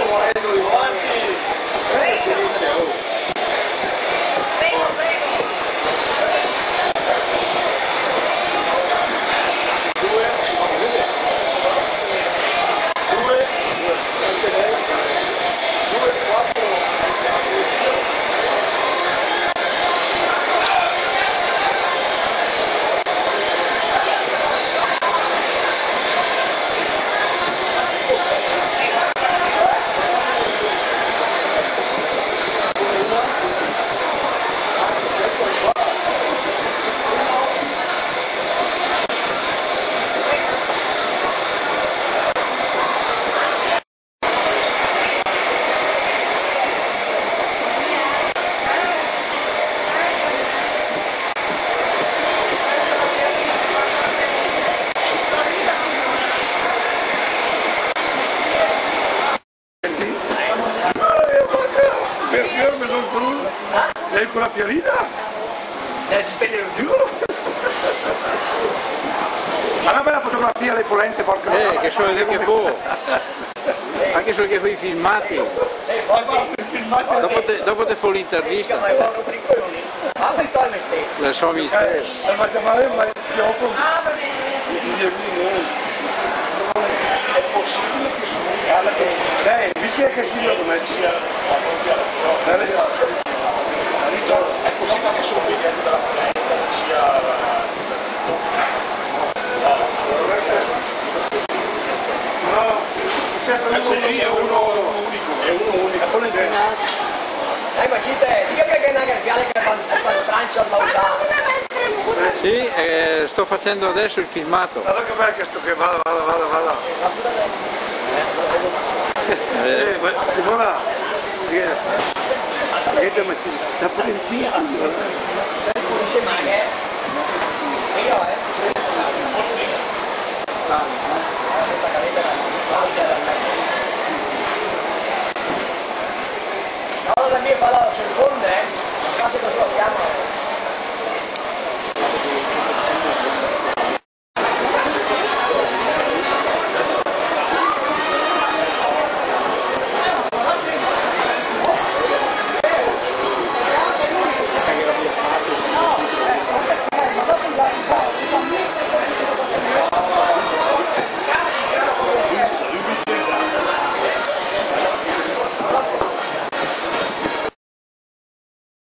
morendo di guanti. Prego, prego. Lei con la pianina? Dipende da giù. Ma una bella fotografia alle polente, porca che sono le che fu. Anche solo che fu i filmati. Dopo te fu l'intervista. La sua mistero. Ma già male, ma gioco. È possibile che lei, dice che si vede come sia. È possibile che sono biglietti della polenta ci sia sì, è uno unico, la polenta. Ma ci te, dica che è una garfiale che fa il Francia all'autà. Sì, sto facendo adesso il filmato. Guarda che bello che sto che vada. Simona, niente ma ci sta potentissimo. Dice ma che? Io no, da mio parlato sul fondo, ma fate così lo chiamo.